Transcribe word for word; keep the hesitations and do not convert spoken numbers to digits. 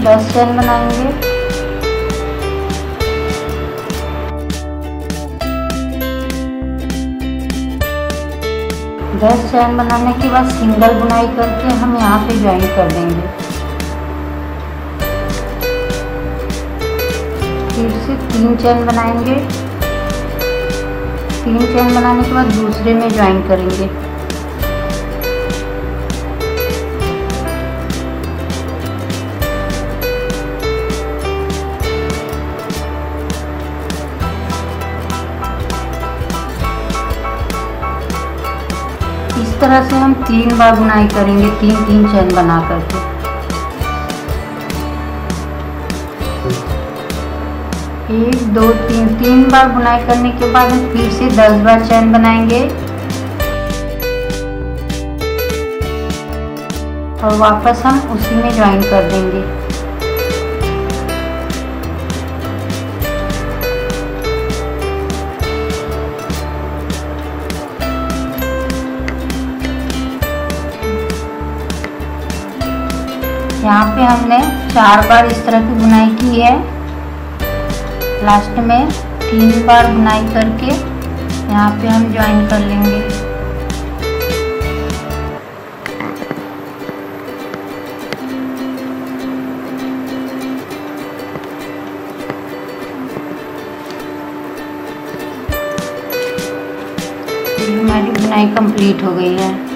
दस चैन बनाएंगे। दस चैन बनाने के बाद सिंगल बुनाई करके हम यहाँ पे ज्वाइन कर देंगे। फिर से तीन चैन बनाएंगे। तीन चैन बनाने के बाद दूसरे में ज्वाइन करेंगे। इस तरह से हम तीन बार बुनाई करेंगे, तीन तीन चैन बना करके। एक दो तीन तीन बार बुनाई करने के बाद हम फिर से दस बार चैन बनाएंगे और वापस हम उसी में ज्वाइन कर देंगे। यहाँ पे हमने चार बार इस तरह की बुनाई की है। लास्ट में तीन बार बुनाई करके यहाँ पे हम ज्वाइन कर लेंगे। हमारी बुनाई कंप्लीट हो गई है।